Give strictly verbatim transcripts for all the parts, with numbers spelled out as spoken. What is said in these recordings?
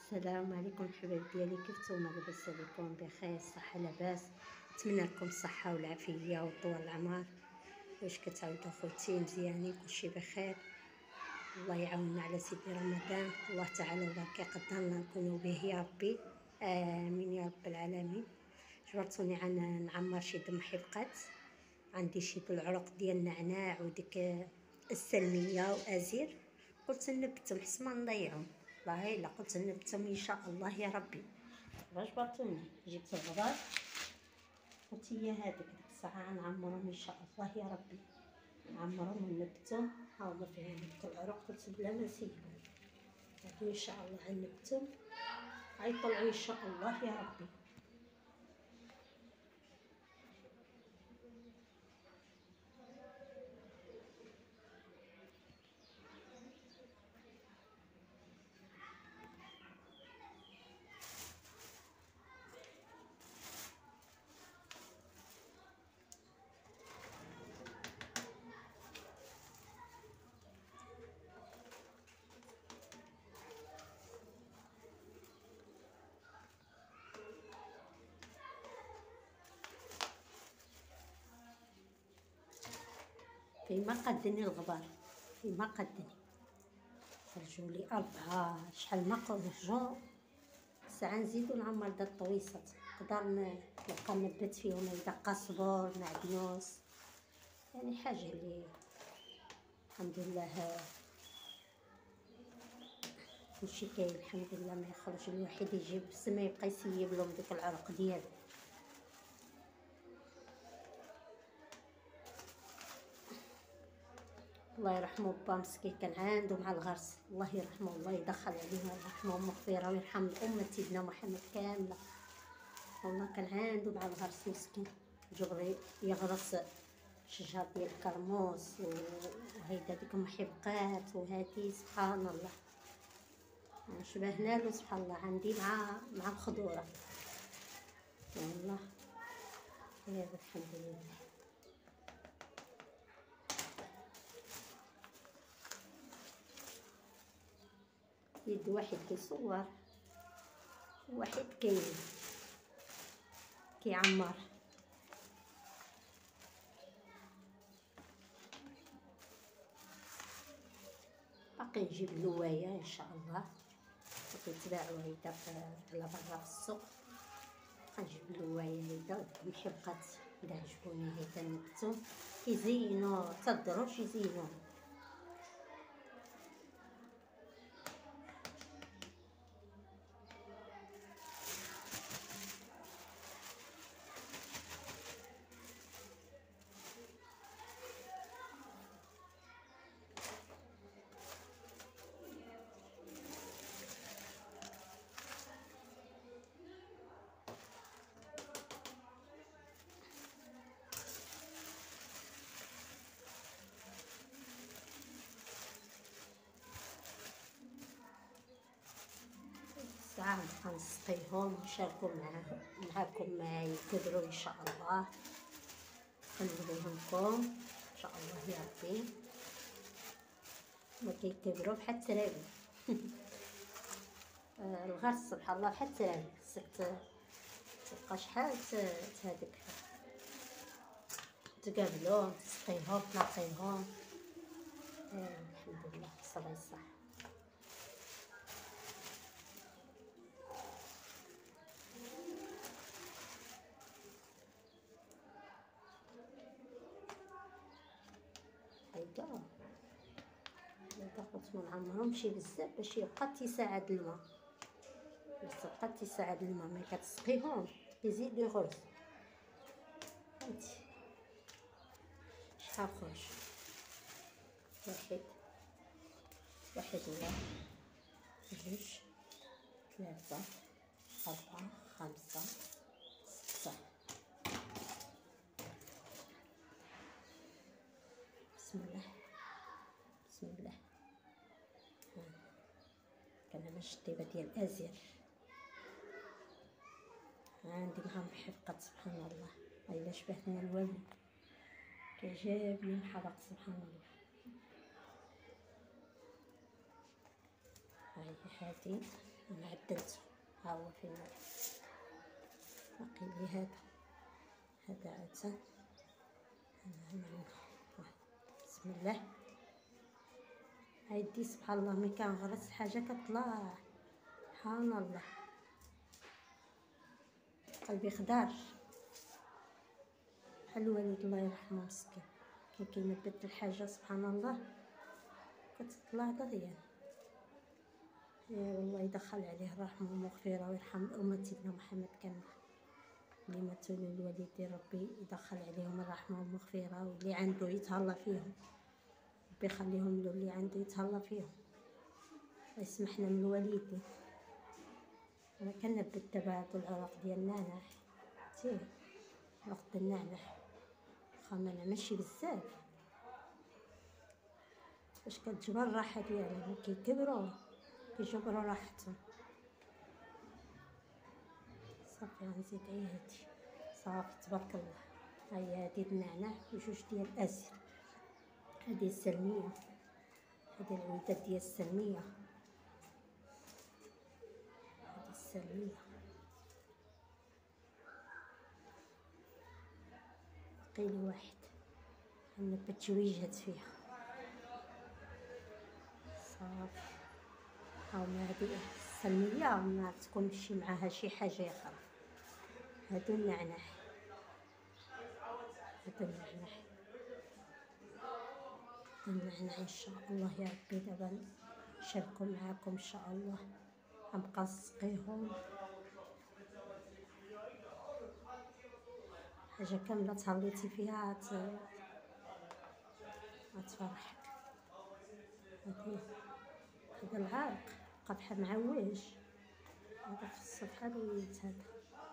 السلام عليكم الحبايب ديالي، كيف نتوما؟ لاباس عليكم؟ بخير؟ صحه لاباس؟ نتمنى لكم الصحه والعافيه وطول العمر. واش كتعاودوا خوتي؟ مزيانين؟ كلشي بخير؟ الله يعاوننا على سيدي رمضان. الله تعالى وبارك يقدرنا نكونوا به يا ربي، امين يا رب العالمين. جبرتوني عن نعمر شي د محبقات. عندي شي د العروق ديال النعناع وديك السلميه وازير، قلت نبتهم حسن ما نضيعهم. والله الا قلت نبتهم ان شاء الله يا ربي. جبرتوني جبت الغبار، قلت هي هذيك ديك الساعه نعمرهم ان شاء الله يا ربي، نعمرهم ونبتهم. ها هما فيهم ديك العروق، قلت بلا ما نسيبهم ان شاء الله غنبتهم غيطلعوا ان شاء الله يا ربي. فيما قدني الغبار، فيما قدني خرجوا لي أربعة. شحال ما خرجوا ساعة نزيدو نعمر دات الطويصات، نقدر نبقى نبت فيهم هكدا قزبر معدنوس، يعني حاجة اللي الحمد لله كلشي كاين الحمد لله. ما يخرج الواحد يجيب بس ما يبقى يسيب لهم ديك العرق ديالو. الله يرحمه با مسكين، كان عنده مع الغرس، الله يرحمه الله يدخل عليه ويرحمه ومغفره ويرحم الامه سيدنا محمد كامله. والله كان عنده مع الغرس مسكين، جبري يغرس شجر ديال الكرموس وهيدا ديك المحبقات وهادي سبحان الله. شبهنا له سبحان الله. عندي مع مع الخضوره والله. يا الحمد لله. يد واحد كيصور واحد كي كيعمر. باقي نجيب اللوايه ان شاء الله، كيتباعوا هيدا على برا في السوق. غنجيب اللوايه هيدا المحبقات اللي عجبوني هيدا نبتهم، كيزينوا حتى الدروج يزينوا. ساعة نبقى نسقيهم ونشاركو معاهم معاكم معايا يكبروا ان شاء الله. نوريهم لكم ان شاء الله يا ربي. ما كيكبروا بحال الترابي. الغرس سبحان الله بحال الترابي، خصك تبقى شحال هذيك تقابلوهم تسقيهم تنقيهم. الحمد لله صباي الصح. هيدا هيدا قلت ما نعمرهمش بزاف باش يبقى تيساعد الماء، باش تبقى تيساعد الماء. ملي كتسقيهم يزيد يغرس. هانتي شحال خرج؟ واحد واحد ولا جوج ثلاثة أربعة خمسة ستة. بسم الله بسم الله. كان انا الشطيبه ديال الازير عندي معاهم محبقات سبحان الله. الا شبهتني الوالد كيعجبني محرق سبحان الله. هاي هادي انا عدلته، ها هو فين باقي لي هذا هذا عاد هنا. بسم الله. هايدي سبحان الله ملي كنغرس حاجه كطلع، سبحان الله قلبي خضار بحال الوالد الله يرحمه مسكين. كي كينبت الحاجه سبحان الله كتطلع دغيا. يا والله يدخل عليه الرحمه والمغفره ويرحم امه سيدنا محمد كامل اللي ماتوا للوالدين، ربي يدخل عليهم الرحمه والمغفره، واللي عنده يتهلا فيهم ربي يخليهم له، اللي عنده يتهلا فيهم ويسمحنا من الوالدين. انا كنبت دابا هادو العروق ديال النعناع، تي عروق ديال النعناع واخا ماشي بزاف باش كتجبر الراحه ديالهم، كيكبروا كيجبروا راحتهم. صافي غنزيد غير هادي صافي تبارك الله. ها هي هادي النعناع وجوج ديال الازر، هادي السلميه، هادي العويدات ديال السلميه، هادي السلميه باقي لي واحد غنبت جويجات فيها صافي. هاهما هادي السلميه ما تكونش معاها شي حاجه اخرى. هادو النعناع، هادو النعناع، النعناع ان شاء الله يا ربي. دابا نشاركو معاكم ان شاء الله، غنبقى نسقيهم حاجه كامله تهليتي فيها غتفرحك. هادي هذا العرق بقى بحال معوج، هذا خصو بحال وليد هذا.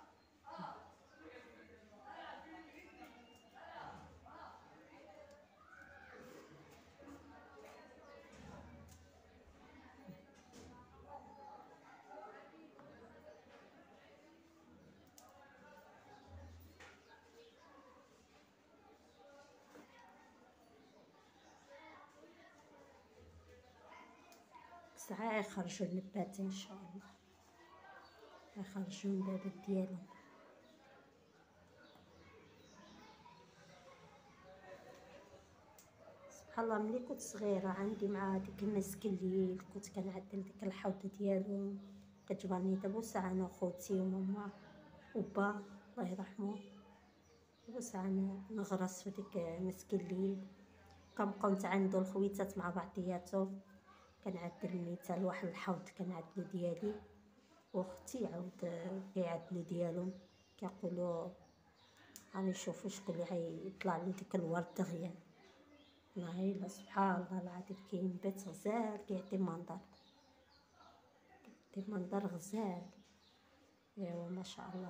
ساعة يخرجوا النبات ان شاء الله، يخرجوا النبات ديالهم. سبحان الله ملي كنت صغيره عندي مع ديك المسك الليل كنت كنعدل ديك الحوض ديالهم، كتجبرني دابا ساعه انا وخوتي وماما وبا الله يرحمه، دابا ساعه نغرس في ديك مسك الليل. كنبقاو نتعاندو الخويتات مع بعضياتهم، كنعدل نيتا لواحد الحوض كنعدلو ديالي، واختي عاود كيعدلو ديالهم، كيقولوا غادي نشوفو شكون اللي غيطلع له ديك الورد دغيا. والله سبحان الله العظيم كينبت غزال، كيعطي منظر، كيعطي منظر غزال. ايوا ما شاء الله.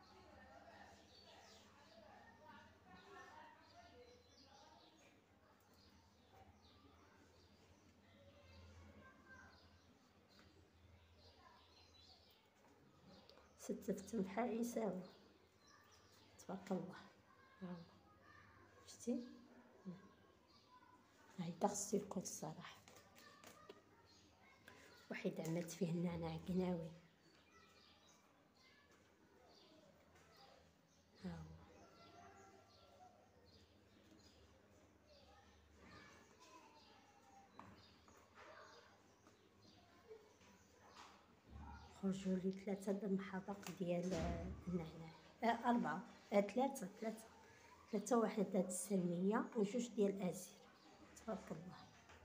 ستة في تنحاء يساوي تبارك الله. شتي هايدا خصو يكون الصراحه. واحد عملت فيه النعناع قناوي، ها هو خرجوا لي ثلاثه د المحابق ديال النعناع، آه اربعه، آه ثلاثه ثلاثه ثلاثه وحدات السلميه وجوج ديال الازر تبارك الله.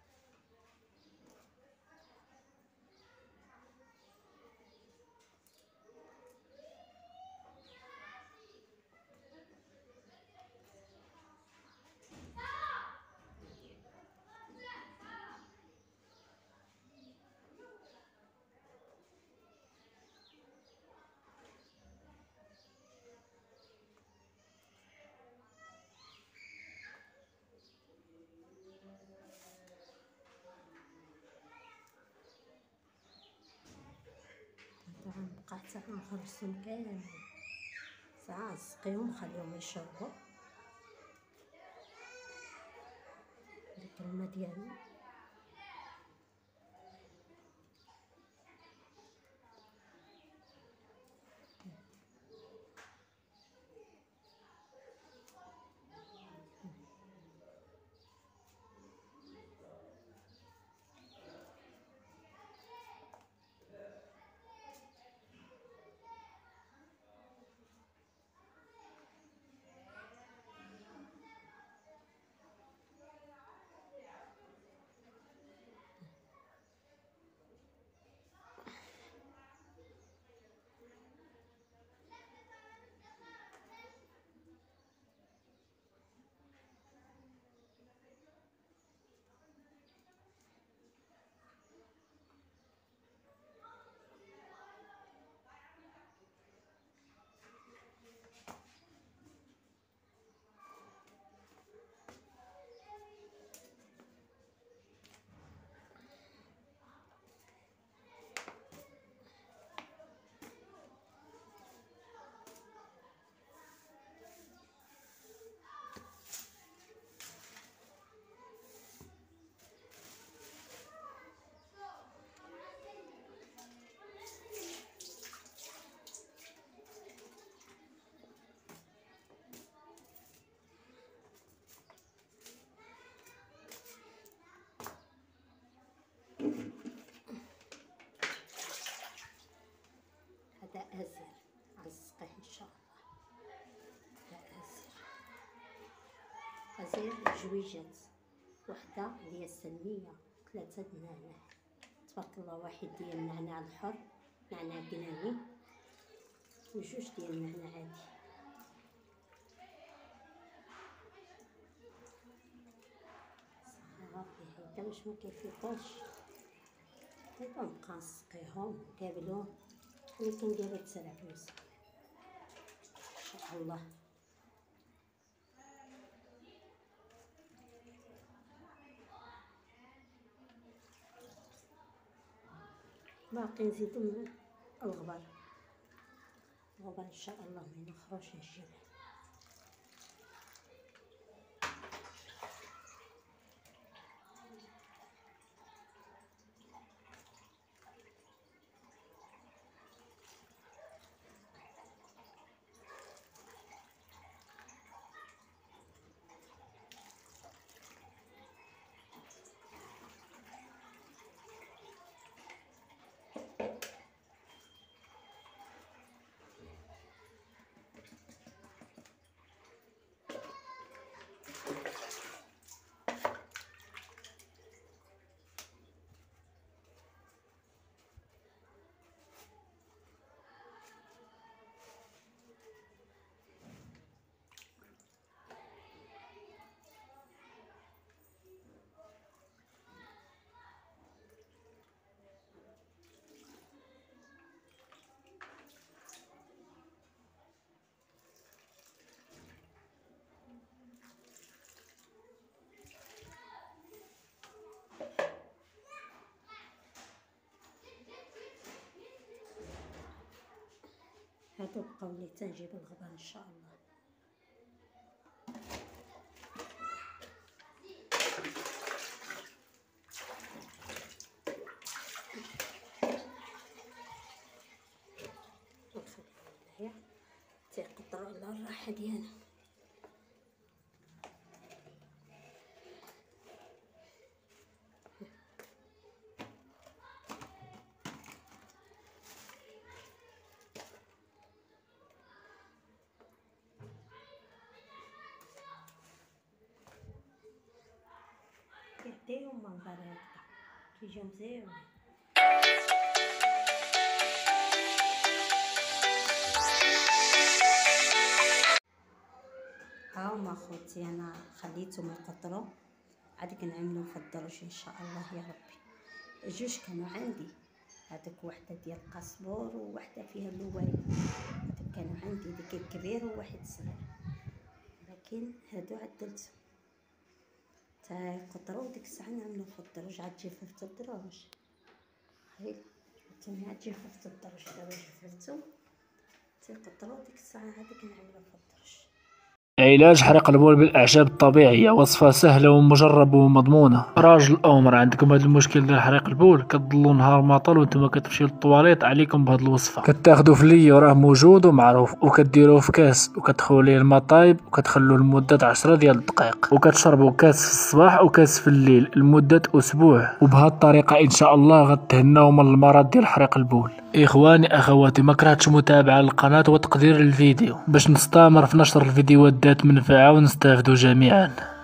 غنبقى حتى نخرجهم كامل، ساعة نسقيهم نخليهم يشربوا ديك الماء ديالهم. ازر عزقيه ان شاء الله. ازر ازر جويجات، وحده ديال السلميه، ثلاثه د النعناع تبارك الله، واحد ديال النعناع الحر نعناع قناوي، وجوج ديال النعناع عادي. صافي هكا باش ما كيفيقوش، دابا نبقى نسقيهم كاملين اللي كنديرو تسرعوز ان شاء الله. باقي نزيدو الغبر، الغبر ان شاء الله ما ينخروش الجبل. هادو بقاو لي تنجيب الغبر ان شاء الله. ونخليهم تيقطروا على الراحه ديالنا. كيعطيهم منظر هكا كيجيو مزيانين. ها هما خوتي انا خليتهم يقطروا، عاد كنعملو في الدرج ان شاء الله يا ربي. جوج كانوا عندي، هذاك وحده ديال القزبور ووحده فيها اللوايا، هذوك كانوا عندي، ديك الكبير وواحد صغير، لكن هادو عدلتهم تا يقطروا ديك الساعه نعملو في الدرج. عاد جففت الدرج، هاي تما عاد جففت الدرج، دابا جففتو تيقطروا ديك الساعه هذيك نعملو في الدرج. علاج حريق البول بالاعشاب الطبيعيه، وصفه سهله ومجربه ومضمونه. راجل او مرا عندكم هذا المشكل ديال حريق البول، كتضلوا نهار ما طال وانتم كتمشيو للطواليط، عليكم بهذه الوصفه. كتاخذوا فلي وراه موجود ومعروف، وكديروه في كاس وكتدخلوا ليه الماء طايب وكتخلوه لمده عشرة ديال الدقائق، وكتشربوا كاس في الصباح وكاس في الليل لمده اسبوع. وبهذه الطريقه ان شاء الله غتهناو من المرض ديال حريق البول. اخواني اخواتي، ما كرهتش متابعه للقناه وتقدير الفيديو باش نستمر في نشر الفيديوهات ذات منفعه ونستافدوا جميعا.